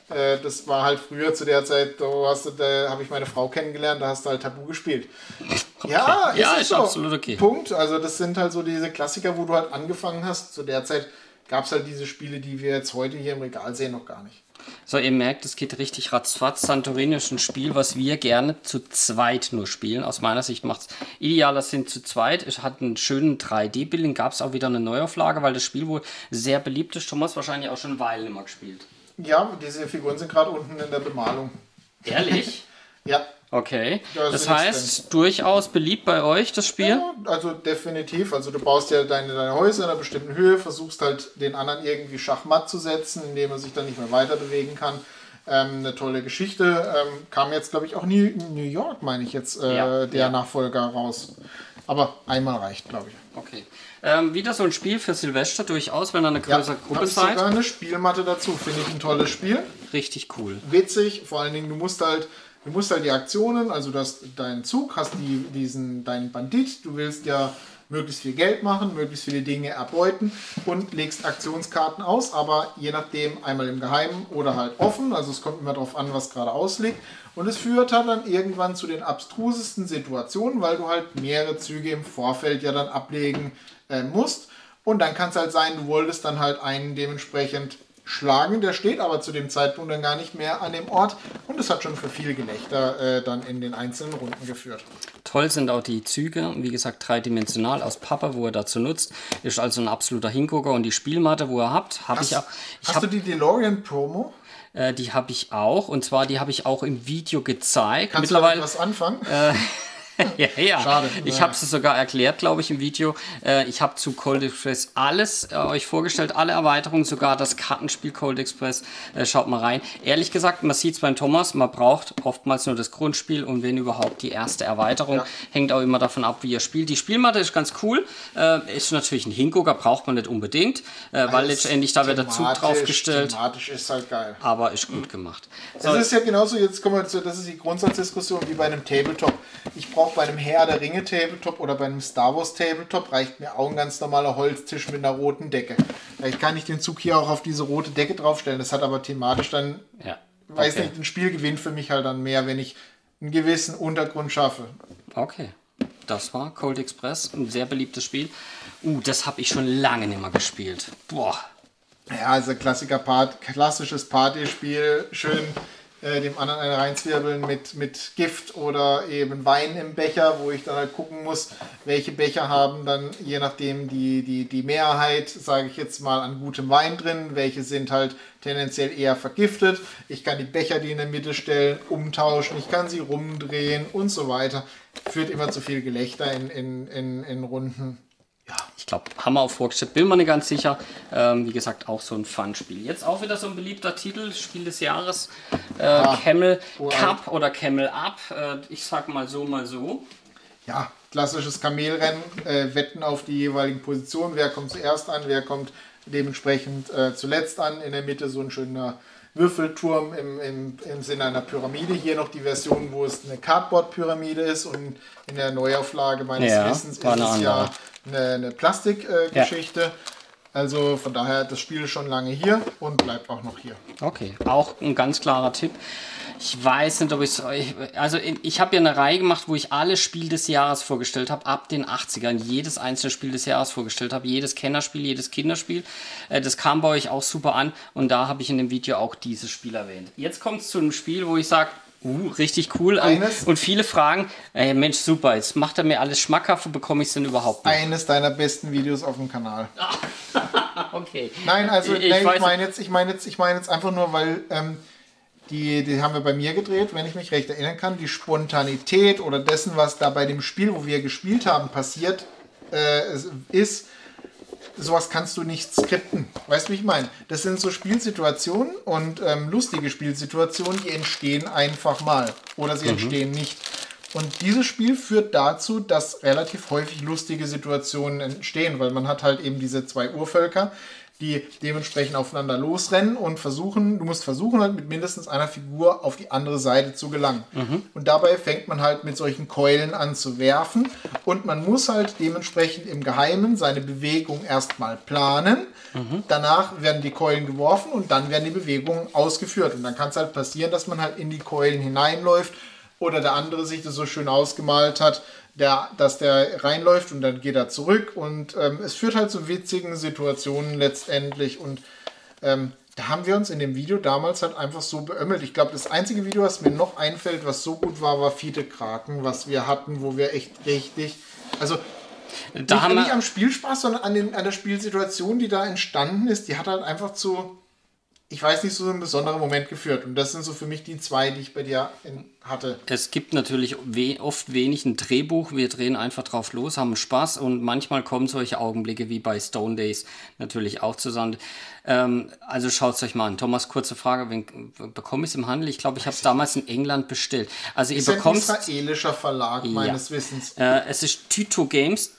Das war halt früher zu der Zeit, da habe ich meine Frau kennengelernt, da hast du halt Tabu gespielt. Okay. Ja, ist so. Absolut okay. Punkt. Also das sind halt so diese Klassiker, wo du halt angefangen hast. Zu der Zeit gab es halt diese Spiele, die wir jetzt heute hier im Regal sehen, noch gar nicht. So, ihr merkt, es geht richtig ratzfatz. Santorini ist ein Spiel, was wir gerne zu zweit nur spielen. Aus meiner Sicht macht es idealer Sinn zu zweit. Es hat einen schönen 3D-Bilding, gab es auch wieder eine Neuauflage, weil das Spiel wohl sehr beliebt ist. Thomas wahrscheinlich auch schon eine Weile immer gespielt. Ja, diese Figuren sind gerade unten in der Bemalung. Ehrlich? Ja. Okay, das heißt, durchaus beliebt bei euch, das Spiel? Ja, also definitiv. Also du baust ja deine Häuser in einer bestimmten Höhe, versuchst halt den anderen irgendwie schachmatt zu setzen, indem er sich dann nicht mehr weiter bewegen kann. Eine tolle Geschichte. Kam jetzt, glaube ich, auch in New York, meine ich jetzt, der Nachfolger raus. Aber einmal reicht, glaube ich. Okay. Wieder so ein Spiel für Silvester, durchaus, wenn ihr eine größere Gruppe seid. Sogar eine Spielmatte dazu, finde ich ein tolles Spiel. Richtig cool. Witzig, vor allen Dingen, du musst halt die Aktionen, also du hast deinen Zug, hast deinen Bandit, du willst ja möglichst viel Geld machen, möglichst viele Dinge erbeuten und legst Aktionskarten aus, aber je nachdem einmal im Geheimen oder halt offen, also es kommt immer darauf an, was gerade ausliegt und es führt halt dann irgendwann zu den abstrusesten Situationen, weil du halt mehrere Züge im Vorfeld ja dann ablegen musst und dann kann es halt sein, du wolltest dann halt einen dementsprechend schlagen, der steht aber zu dem Zeitpunkt dann gar nicht mehr an dem Ort und es hat schon für viel Gelächter dann in den einzelnen Runden geführt. Toll sind auch die Züge, wie gesagt dreidimensional aus Pappe, wo er dazu nutzt, ist also ein absoluter Hingucker und die Spielmatte, wo ihr habt, habe ich auch. Hast du die DeLorean Promo? Die habe ich auch und zwar die habe ich auch im Video gezeigt. Kannst du damit was anfangen? Ja. Schade. Ich habe es sogar erklärt, glaube ich, im Video. Ich habe zu Cold Express alles euch vorgestellt, alle Erweiterungen, sogar das Kartenspiel Cold Express. Schaut mal rein. Ehrlich gesagt, man sieht es beim Thomas, man braucht oftmals nur das Grundspiel und wenn überhaupt die erste Erweiterung. Ja. Hängt auch immer davon ab, wie ihr spielt. Die Spielmatte ist ganz cool. Ist natürlich ein Hingucker, braucht man nicht unbedingt, weil letztendlich da wird der Zug draufgestellt. Thematisch ist halt geil. Aber ist gut gemacht. Das ist ja genauso, jetzt kommen wir zu, das ist die Grundsatzdiskussion wie bei einem Tabletop. Ich brauche bei einem Herr der Ringe Tabletop oder bei einem Star Wars Tabletop reicht mir auch ein ganz normaler Holztisch mit einer roten Decke. Vielleicht kann ich den Zug hier auch auf diese rote Decke draufstellen. Das hat aber thematisch dann, weiß nicht, ein Spiel gewinnt für mich halt dann mehr, wenn ich einen gewissen Untergrund schaffe. Okay, das war Cold Express, ein sehr beliebtes Spiel. Das habe ich schon lange nicht mehr gespielt. Boah. Ja, also klassisches Partyspiel, schön dem anderen eine reinzwirbeln mit Gift oder eben Wein im Becher, wo ich dann halt gucken muss, welche Becher haben dann je nachdem die Mehrheit, sage ich jetzt mal, an gutem Wein drin, welche sind halt tendenziell eher vergiftet. Ich kann die Becher, die in der Mitte stellen, umtauschen, ich kann sie rumdrehen und so weiter. Führt immer zu viel Gelächter in Runden. Ja, ich glaube, haben wir auch vorgestellt, bin mir nicht ganz sicher. Wie gesagt, auch so ein Fun-Spiel. Jetzt auch wieder so ein beliebter Titel, Spiel des Jahres. Camel Cup oder Camel Up. Ich sag mal so, mal so. Ja, klassisches Kamelrennen. Wetten auf die jeweiligen Positionen. Wer kommt zuerst an, wer kommt dementsprechend zuletzt an. In der Mitte so ein schöner Würfelturm im Sinne einer Pyramide. Hier noch die Version, wo es eine Cardboard-Pyramide ist. Und in der Neuauflage meines Wissens ist es ja eine Plastikgeschichte. Ja. Also von daher, das Spiel ist schon lange hier und bleibt auch noch hier. Okay, auch ein ganz klarer Tipp. Ich weiß nicht, ob ich es euch... Also ich habe ja eine Reihe gemacht, wo ich alle Spiel des Jahres vorgestellt habe, ab den 80ern. Jedes einzelne Spiel des Jahres vorgestellt habe. Jedes Kennerspiel, jedes Kinderspiel. Das kam bei euch auch super an und da habe ich in dem Video auch dieses Spiel erwähnt. Jetzt kommt es zu einem Spiel, wo ich sage... richtig cool. Und viele fragen, ey, Mensch, super, jetzt macht er mir alles schmackhaft, wo bekomme ich es denn überhaupt nicht? Eines deiner besten Videos auf dem Kanal. Okay. Nein, also ich meine jetzt einfach nur, weil die haben wir bei mir gedreht, wenn ich mich recht erinnern kann. Die Spontanität oder dessen, was da bei dem Spiel, wo wir gespielt haben, passiert ist, sowas kannst du nicht skripten. Weißt du, wie ich meine? Das sind so Spielsituationen und lustige Spielsituationen, die entstehen einfach mal. Oder sie entstehen nicht. Und dieses Spiel führt dazu, dass relativ häufig lustige Situationen entstehen, weil man hat halt eben diese zwei Urvölker, die dementsprechend aufeinander losrennen und du musst versuchen halt mit mindestens einer Figur auf die andere Seite zu gelangen. Und dabei fängt man halt mit solchen Keulen an zu werfen und man muss halt dementsprechend im Geheimen seine Bewegung erstmal planen. Danach werden die Keulen geworfen und dann werden die Bewegungen ausgeführt. Und dann kann es halt passieren, dass man halt in die Keulen hineinläuft oder der andere sich das so schön ausgemalt hat, dass der reinläuft und dann geht er zurück und es führt halt zu witzigen Situationen letztendlich und da haben wir uns in dem Video damals halt einfach so beömmelt. Ich glaube, das einzige Video, was mir noch einfällt, was so gut war Fiete Kraken, was wir hatten, wo wir echt richtig, also nicht am Spielspaß, sondern an der Spielsituation, die da entstanden ist, die hat halt einfach zu, ich weiß nicht, so einen besonderen Moment geführt. Und das sind so für mich die zwei, die ich bei dir hatte. Es gibt natürlich oft wenig ein Drehbuch. Wir drehen einfach drauf los, haben Spaß. Und manchmal kommen solche Augenblicke wie bei Stone Days natürlich auch zusammen. Also schaut es euch mal an. Thomas, kurze Frage. Bekomme ich es im Handel? Ich glaube, ich habe es damals in England bestellt. Also ihr bekommt ein israelischer Verlag, meines Wissens. Es ist Tyto Games.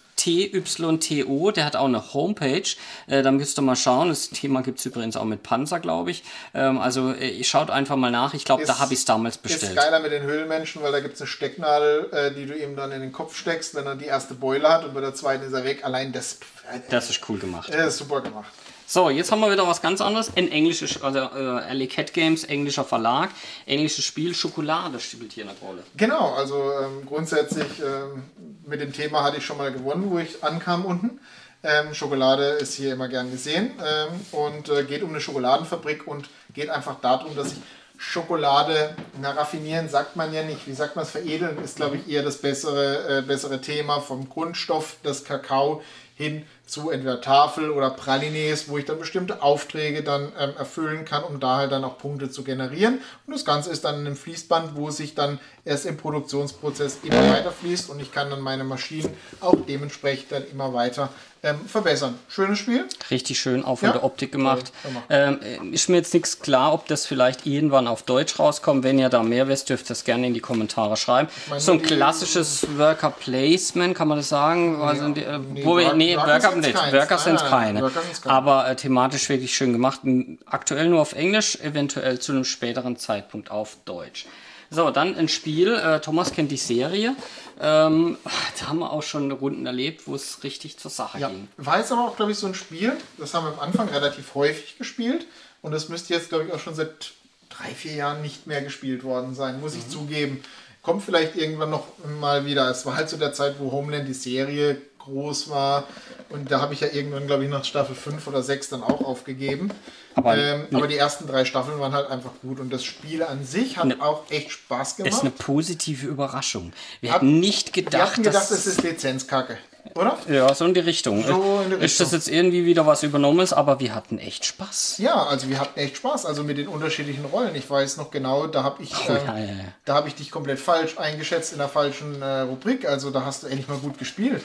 TYTO, der hat auch eine Homepage, da müsst ihr mal schauen, das Thema gibt es übrigens auch mit Panzer, glaube ich, also schaut einfach mal nach, ich glaube, da habe ich es damals bestellt. Ist geiler mit den Höhlenmenschen, weil da gibt es eine Stecknadel, die du ihm dann in den Kopf steckst, wenn er die erste Beule hat und bei der zweiten ist er weg, allein das ist cool gemacht. Das ist super gemacht. So, jetzt haben wir wieder was ganz anderes. Ein englisches, also Alley Cat Games, englischer Verlag, englisches Spiel, Schokolade spielt hier eine Rolle. Genau, also grundsätzlich mit dem Thema hatte ich schon mal gewonnen, wo ich ankam unten. Schokolade ist hier immer gern gesehen und geht um eine Schokoladenfabrik und geht einfach darum, dass ich Schokolade, raffinieren sagt man ja nicht, wie sagt man es, veredeln ist glaube ich eher das bessere Thema vom Grundstoff, das Kakao hin zu entweder Tafel oder Pralines, wo ich dann bestimmte Aufträge dann erfüllen kann, um da halt dann auch Punkte zu generieren. Und das Ganze ist dann in einem Fließband, wo sich dann erst im Produktionsprozess immer weiter fließt und ich kann dann meine Maschinen auch dementsprechend dann immer weiter verbessern. Schönes Spiel. Richtig schön, auch von Ja, der Optik gemacht. toll Ist mir jetzt nichts klar, ob das vielleicht irgendwann auf Deutsch rauskommt. Wenn ihr da mehr wisst, dürft ihr das gerne in die Kommentare schreiben. meine, So ein die- klassisches Worker Placement, kann man das sagen? Worker nicht. Worker sind keine. Worker sind's keine. Aber thematisch wirklich schön gemacht. Aktuell nur auf Englisch, eventuell zu einem späteren Zeitpunkt auf Deutsch. So, dann ein Spiel. Thomas kennt die Serie. Da haben wir auch schon Runden erlebt, wo es richtig zur Sache ging. War jetzt aber auch, glaube ich, so ein Spiel, das haben wir am Anfang relativ häufig gespielt und das müsste jetzt, glaube ich, auch schon seit 3-4 Jahren nicht mehr gespielt worden sein, muss ich zugeben. Kommt vielleicht irgendwann noch mal wieder. Es war halt zu der Zeit, wo Homeland die Serie groß war und da habe ich ja irgendwann, glaube ich, nach Staffel 5 oder 6 dann auch aufgegeben. Aber die ersten 3 Staffeln waren halt einfach gut und das Spiel an sich hat auch echt Spaß gemacht. Ist eine positive Überraschung. Wir hatten nicht gedacht, Wir hatten gedacht, es ist Lizenzkacke, oder? Ja, so in die Richtung. So in die Ist das jetzt irgendwie wieder was Übernommenes, aber wir hatten echt Spaß. Ja, also wir hatten echt Spaß, also mit den unterschiedlichen Rollen. Ich weiß noch genau, da habe ich, da habe ich dich komplett falsch eingeschätzt in der falschen Rubrik. Also da hast du endlich mal gut gespielt.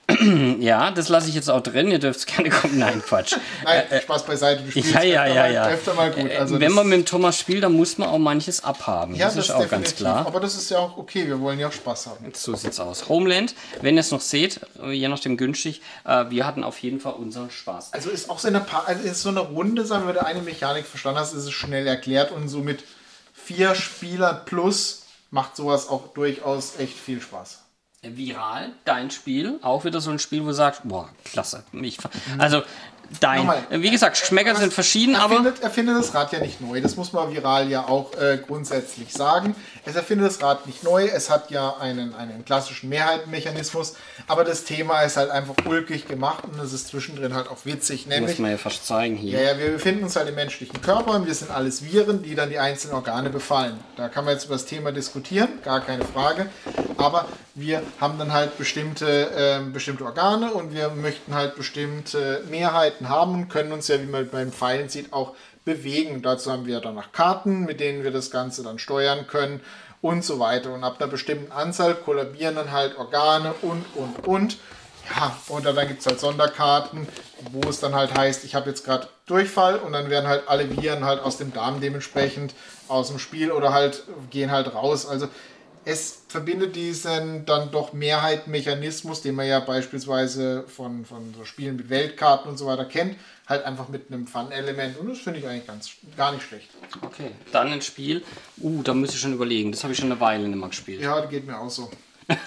Ja, das lasse ich jetzt auch drin. Ihr dürft gerne kommen. Nein, Quatsch. Nein, Spaß beiseite. Du spielst Ja. öfter mal gut. Also wenn man mit dem Thomas spielt, dann muss man auch manches abhaben. ja, das ist auch ganz definitiv. klar. Aber das ist ja auch okay. Wir wollen ja auch Spaß haben. So sieht's aus. Homeland, wenn ihr es noch seht, je nachdem günstig, wir hatten auf jeden Fall unseren Spaß. Also ist auch so ist so eine Runde, sagen wir, wenn du eine Mechanik verstanden hast, ist es schnell erklärt und so mit 4 Spielern plus macht sowas auch durchaus echt viel Spaß. Viral, dein Spiel, auch wieder so ein Spiel, wo du sagst, boah, klasse. Also dein, Nochmal. wie gesagt, Geschmäcker sind verschieden, aber Erfindet das Rad ja nicht neu. Das muss man viral ja auch grundsätzlich sagen. Es erfindet das Rad nicht neu. Es hat ja einen klassischen Mehrheitenmechanismus. Aber das Thema ist halt einfach ulkig gemacht und es ist zwischendrin halt auch witzig. muss Nämlich, man ja fast zeigen hier. ja, wir befinden uns halt im menschlichen Körper und wir sind alles Viren, die dann die einzelnen Organe befallen. Da kann man jetzt über das Thema diskutieren, gar keine Frage. Aber wir haben dann halt bestimmte Organe und wir möchten halt bestimmte Mehrheiten haben und können uns ja, wie man beim Pfeilen sieht, auch bewegen. Dazu haben wir dann noch Karten, mit denen wir das Ganze dann steuern können und so weiter. Und ab einer bestimmten Anzahl kollabieren dann halt Organe und. Ja, und dann gibt es halt Sonderkarten, wo es dann halt heißt, ich habe jetzt gerade Durchfall und dann werden halt alle Viren halt aus dem Darm dementsprechend aus dem Spiel oder halt gehen halt raus. Also es verbindet diesen dann doch Mehrheitenmechanismus, den man ja beispielsweise von so Spielen mit Weltkarten und so weiter kennt, halt einfach mit einem Fun-Element und das finde ich eigentlich gar nicht schlecht. Okay, dann ein Spiel, da muss ich schon überlegen, das habe ich schon eine Weile nicht mehr gespielt. Ja, das geht mir auch so.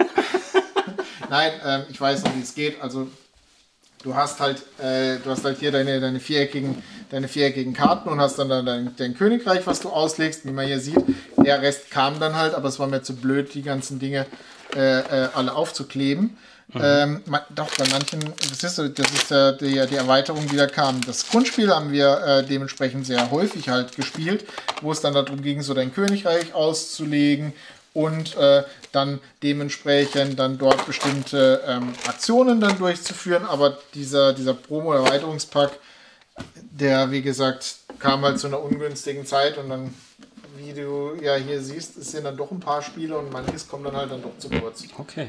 Nein, ich weiß noch, wie es geht. Also du hast halt hier deine viereckigen Karten und hast dann dein Königreich, was du auslegst, wie man hier sieht. Der Rest kam dann halt, aber es war mir zu blöd, die ganzen Dinge alle aufzukleben. Doch, bei manchen, das ist die Erweiterung, die da kam. Das Grundspiel haben wir dementsprechend sehr häufig halt gespielt, wo es dann darum ging, so dein Königreich auszulegen und dann dementsprechend dann dort bestimmte Aktionen dann durchzuführen. Aber dieser Promo-Erweiterungspack, der, wie gesagt, kam halt zu einer ungünstigen Zeit und dann, wie du ja hier siehst, es sind dann doch ein paar Spiele und manches kommt dann halt dann doch zu kurz. Okay.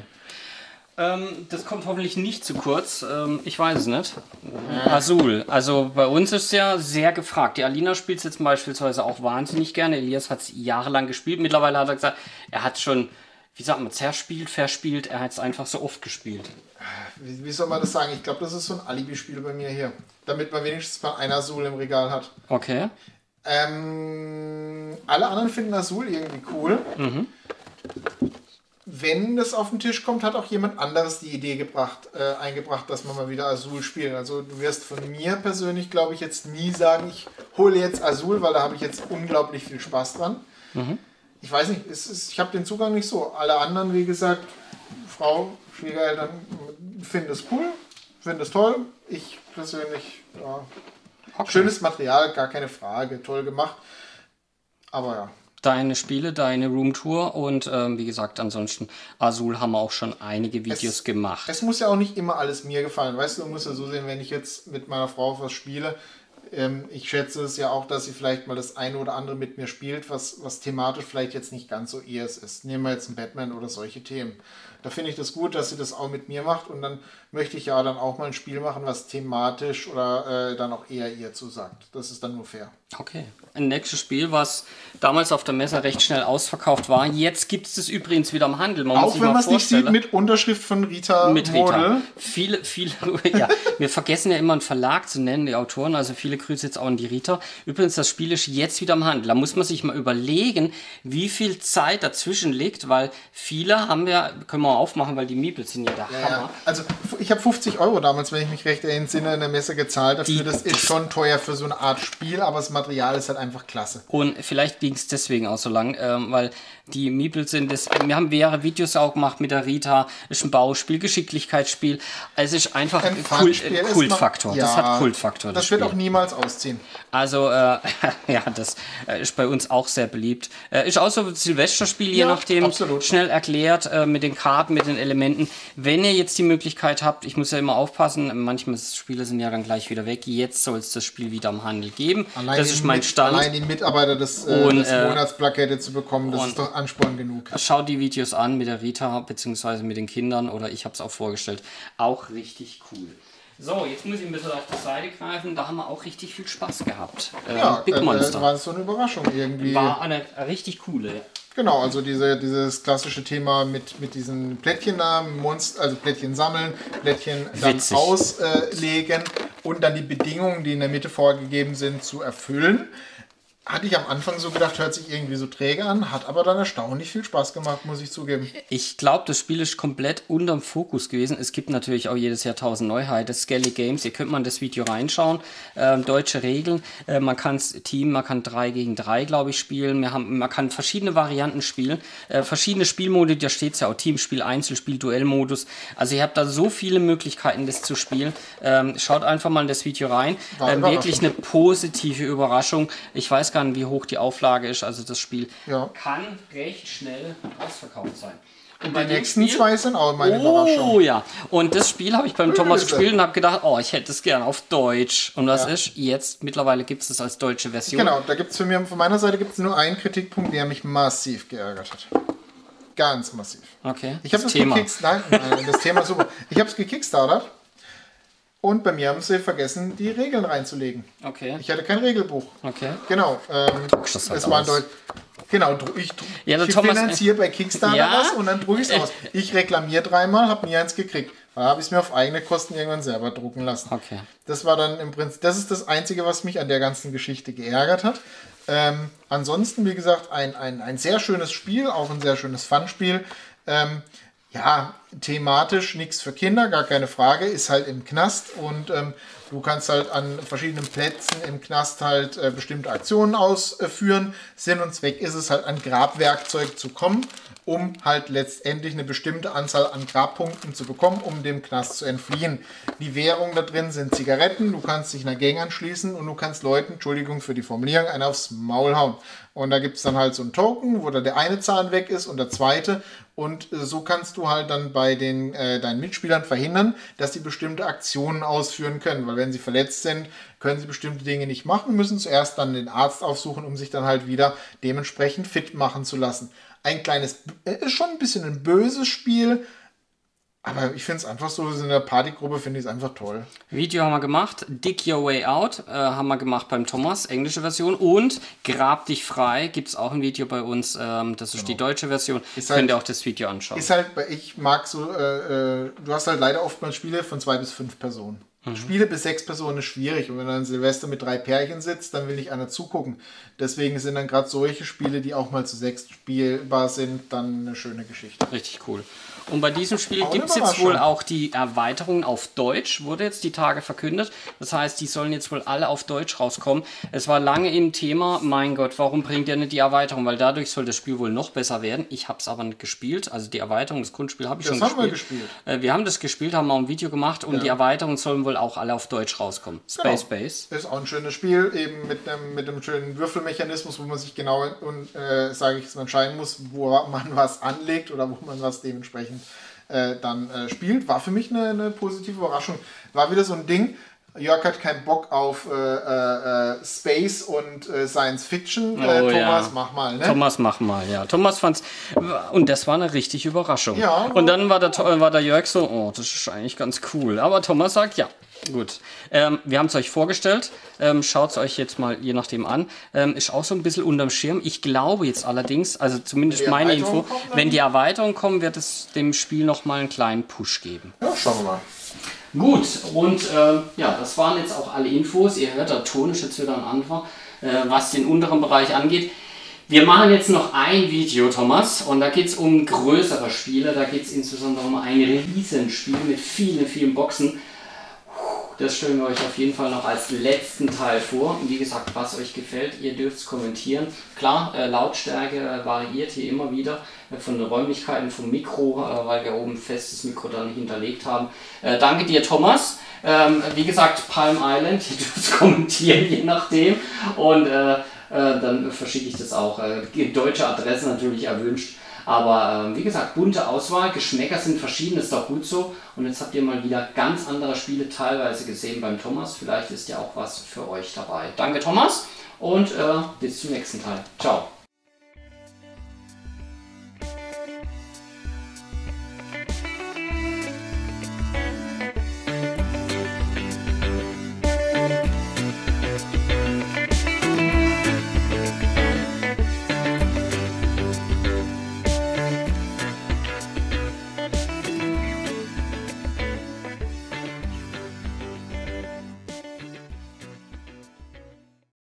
Das kommt hoffentlich nicht zu kurz. Ich weiß es nicht. Azul. Also bei uns ist es ja sehr gefragt. Die Alina spielt es jetzt beispielsweise auch wahnsinnig gerne. Elias hat es jahrelang gespielt. Mittlerweile hat er gesagt, er hat schon, wie sagt man, verspielt. Er hat es einfach so oft gespielt. Wie soll man das sagen? Ich glaube, das ist so ein Alibi-Spiel bei mir hier. Damit man wenigstens mal ein Azul im Regal hat. Okay. Alle anderen finden Azul irgendwie cool. Wenn das auf den Tisch kommt, hat auch jemand anderes die Idee eingebracht, dass man mal wieder Azul spielt. Also du wirst von mir persönlich, glaube ich, jetzt nie sagen, ich hole jetzt Azul, weil da habe ich jetzt unglaublich viel Spaß dran. Ich weiß nicht, ich habe den Zugang nicht so. Alle anderen, wie gesagt, Frau, Schwiegereltern finden es cool, finden es toll. Ich persönlich, ja. Okay. Schönes Material, gar keine Frage, toll gemacht. Aber ja. deine Spiele, deine Roomtour und wie gesagt, ansonsten Azul haben wir auch schon einige Videos gemacht. Es muss ja auch nicht immer alles mir gefallen. Weißt du, muss ja so sehen, wenn ich jetzt mit meiner Frau was spiele, ich schätze es ja auch, dass sie vielleicht mal das eine oder andere mit mir spielt, was thematisch vielleicht jetzt nicht ganz so ihrs ist. Nehmen wir jetzt einen Batman oder solche Themen. Da finde ich das gut, dass sie das auch mit mir macht und dann möchte ich ja dann auch mal ein Spiel machen, was thematisch oder dann auch eher ihr zusagt. Das ist dann nur fair. Okay. Ein nächstes Spiel, was damals auf der Messe recht schnell ausverkauft war. Jetzt gibt es das übrigens wieder im Handel. Auch wenn man es nicht sieht, mit Unterschrift von Rita Model. Viele, ja, wir vergessen ja immer einen Verlag zu nennen, die Autoren. Also viele Grüße jetzt auch an die Rita. Übrigens, das Spiel ist jetzt wieder im Handel. Da muss man sich mal überlegen, wie viel Zeit dazwischen liegt, weil viele haben ja, können wir aufmachen, weil die Meeples sind ja der Hammer. Ja. Also ich habe 50 € damals, wenn ich mich recht entsinne, in der Messe gezahlt dafür. Das ist schon teuer für so eine Art Spiel, aber das Material ist halt einfach klasse. Und vielleicht ging es deswegen auch so lang, weil die Meeples sind das. Wir haben mehrere Videos auch gemacht mit der Rita. Ist ein Bauspiel, Geschicklichkeitsspiel. Also es ist einfach ein Kultfaktor. Ja, das hat Kultfaktor. Das wird auch niemals ausziehen. Also ja, das ist bei uns auch sehr beliebt. Ist auch so ein Silvesterspiel, je nachdem. Absolut. Schnell erklärt mit den Karten, mit den Elementen. Wenn ihr jetzt die Möglichkeit habt, ich muss ja immer aufpassen, manchmal Spiele sind ja dann gleich wieder weg. Jetzt soll es das Spiel wieder im Handel geben. Das ist mein Stand. Allein die Mitarbeiter des Monatsplakette zu bekommen, das ist doch Ansporn genug. Schaut die Videos an mit der Rita, beziehungsweise mit den Kindern, oder ich habe es auch vorgestellt. Auch richtig cool. So, jetzt muss ich ein bisschen auf die Seite greifen. Da haben wir auch richtig viel Spaß gehabt. Big Monster. War so eine Überraschung irgendwie. War eine richtig coole. Genau, also dieses klassische Thema mit diesen Plättchen da, also Plättchen sammeln, Plättchen dann auslegen und dann die Bedingungen, die in der Mitte vorgegeben sind, zu erfüllen. Hatte ich am Anfang so gedacht, hört sich irgendwie so träge an, hat aber dann erstaunlich viel Spaß gemacht, muss ich zugeben. Ich glaube, das Spiel ist komplett unterm Fokus gewesen. Es gibt natürlich auch jedes Jahr 1000 Neuheiten. Skelly Games, ihr könnt mal in das Video reinschauen. Deutsche Regeln, man kann Team, man kann 3 gegen 3, glaube ich, spielen. Man kann verschiedene Varianten spielen. Verschiedene Spielmodi, da steht es ja auch Teamspiel, Einzelspiel, Duellmodus. Also ihr habt da so viele Möglichkeiten, das zu spielen. Schaut einfach mal in das Video rein. Wirklich eine positive Überraschung. Ich weiß gar nicht, wie hoch die Auflage ist. Also das Spiel kann recht schnell ausverkauft sein. Und die nächsten zwei sind auch meine Überraschung. Oh ja, und das Spiel habe ich beim Thomas gespielt und habe gedacht, oh, ich hätte es gerne auf Deutsch. Und das ist jetzt, mittlerweile gibt es das als deutsche Version. Genau, da gibt es von meiner Seite gibt's nur einen Kritikpunkt, der mich massiv geärgert hat. Ganz massiv. Okay. Ich habe das gekickstartet. Nein, das Thema super. Ich habe es gekickstartet. Und bei mir haben sie vergessen, die Regeln reinzulegen. Okay. Ich hatte kein Regelbuch. Okay. Genau. Es war genau, ich finanziere bei Kickstarter was und dann drucke ich es aus. Ich reklamiere 3-mal, habe nie eins gekriegt. Da habe ich es mir auf eigene Kosten irgendwann selber drucken lassen. Okay. Das war dann im Prinzip, das ist das Einzige, was mich an der ganzen Geschichte geärgert hat. Ansonsten, wie gesagt, ein sehr schönes Spiel, auch ein sehr schönes Fun-Spiel. Ja, thematisch nichts für Kinder, gar keine Frage, ist halt im Knast und du kannst halt an verschiedenen Plätzen im Knast halt bestimmte Aktionen ausführen. Sinn und Zweck ist es halt an Grabwerkzeug zu kommen, um halt letztendlich eine bestimmte Anzahl an Grabpunkten zu bekommen, um dem Knast zu entfliehen. Die Währung da drin sind Zigaretten, du kannst dich einer Gang anschließen und du kannst Leuten, Entschuldigung für die Formulierung, einen aufs Maul hauen. Und da gibt es dann halt so einen Token, wo da der eine Zahn weg ist und der zweite. Und so kannst du halt dann bei deinen Mitspielern verhindern, dass die bestimmte Aktionen ausführen können. Weil wenn sie verletzt sind, können sie bestimmte Dinge nicht machen, müssen zuerst dann den Arzt aufsuchen, um sich dann halt wieder dementsprechend fit machen zu lassen. Ist schon ein bisschen ein böses Spiel, aber ich finde es einfach so, in der Partygruppe finde ich es einfach toll. Video haben wir gemacht, Dig Your Way Out haben wir gemacht beim Thomas, englische Version, und Grab dich frei, gibt es auch ein Video bei uns, das ist die deutsche Version, könnt ihr auch das Video anschauen. Ist halt, ich mag so, du hast halt leider oftmals Spiele von 2 bis 5 Personen. Spiele bis 6 Personen ist schwierig und wenn dann Silvester mit 3 Pärchen sitzt, dann will nicht einer zugucken. Deswegen sind dann gerade solche Spiele, die auch mal zu 6 spielbar sind, dann eine schöne Geschichte. Richtig cool. Und bei diesem Spiel gibt es jetzt wohl auch die Erweiterung auf Deutsch, wurde jetzt die Tage verkündet. Das heißt, die sollen jetzt wohl alle auf Deutsch rauskommen. Es war lange im Thema, mein Gott, warum bringt ihr nicht die Erweiterung? Weil dadurch soll das Spiel wohl noch besser werden. Ich habe es aber nicht gespielt. Also die Erweiterung, das Grundspiel habe ich schon gespielt. Das haben wir gespielt. Wir haben das gespielt, haben auch ein Video gemacht und die Erweiterung sollen wohl wohl auch alle auf Deutsch rauskommen. Space Base. Ist auch ein schönes Spiel, eben mit einem schönen Würfelmechanismus, wo man sich genau sage ich, entscheiden muss, wo man was anlegt oder wo man was dementsprechend dann spielt. War für mich eine positive Überraschung. War wieder so ein Ding. Jörg hat keinen Bock auf Space und Science Fiction. Thomas, mach mal, ne? Thomas, mach mal, ja. Thomas fand's. Und das war eine richtige Überraschung. Ja, und dann war der Jörg so, oh, das ist eigentlich ganz cool. Aber Thomas sagt, ja, gut. Wir haben es euch vorgestellt. Schaut es euch jetzt mal je nachdem an. Ist auch so ein bisschen unterm Schirm. Ich glaube jetzt allerdings, also zumindest meine Info, wenn die Erweiterung kommen, wird es dem Spiel nochmal einen kleinen Push geben. Ja, schauen wir mal. Gut, und ja, das waren jetzt auch alle Infos. Ihr hört, der Ton ist jetzt wieder am Anfang, was den unteren Bereich angeht. Wir machen jetzt noch ein Video, Thomas, und da geht es um größere Spiele. Da geht es insbesondere um ein Riesenspiel mit vielen, vielen Boxen. Das stellen wir euch auf jeden Fall noch als letzten Teil vor. Und wie gesagt, was euch gefällt, ihr dürft es kommentieren. Klar, Lautstärke variiert hier immer wieder von den Räumlichkeiten, vom Mikro, weil wir oben ein festes Mikro dann hinterlegt haben. Danke dir, Thomas. Wie gesagt, Palm Island, ihr dürft es kommentieren, je nachdem. Und dann verschicke ich das auch. Deutsche Adresse natürlich erwünscht. Aber wie gesagt, bunte Auswahl, Geschmäcker sind verschieden, ist doch gut so. Und jetzt habt ihr mal wieder ganz andere Spiele teilweise gesehen beim Thomas. Vielleicht ist ja auch was für euch dabei. Danke, Thomas, und bis zum nächsten Teil. Ciao.